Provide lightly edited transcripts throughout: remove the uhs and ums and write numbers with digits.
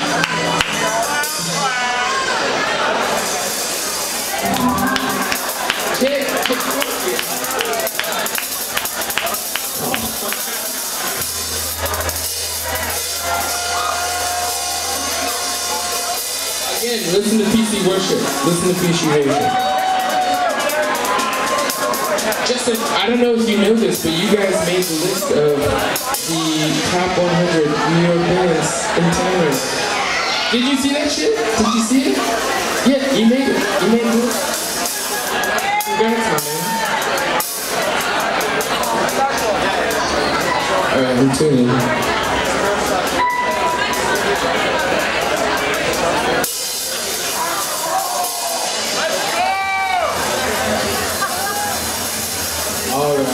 Again, listen to PC worship. Listen to PC worship. Justin, I don't know if you know this, but you guys made the list of the top 100 New York bands in tenors. Did you see that shit? Did you see it? Yeah, you made it. You made it. Congrats, my man. Alright, I'm tuning. Alright.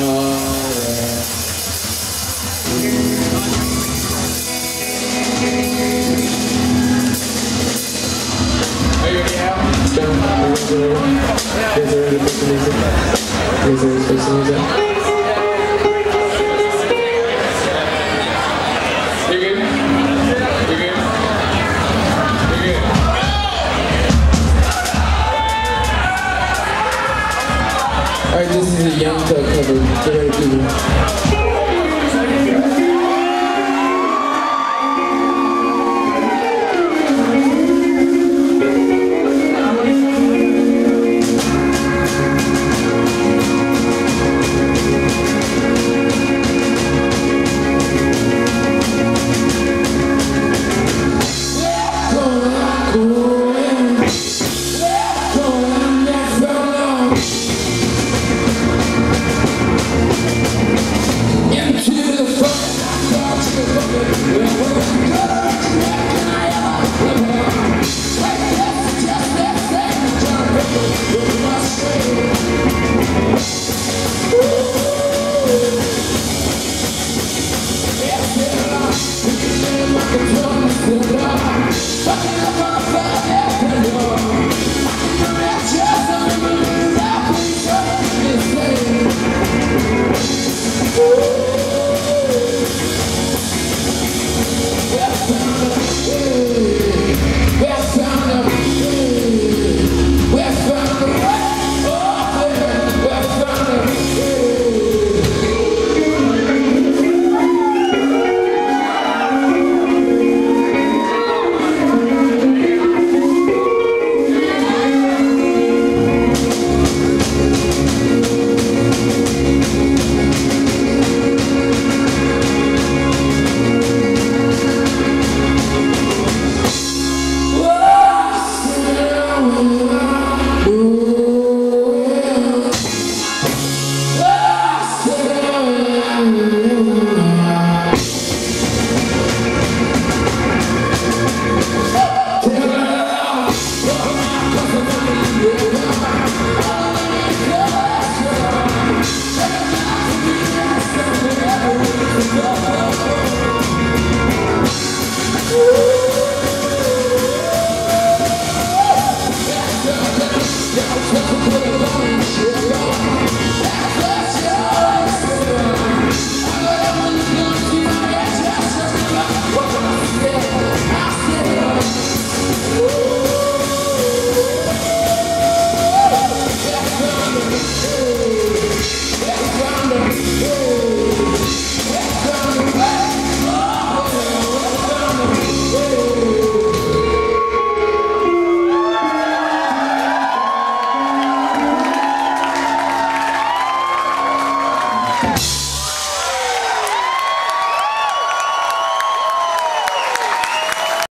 Are you ready out? Down. Is there any music? Is there any music? You're good? You're good? You're good? Alright, this is a Young Thug cover. Get ready, people.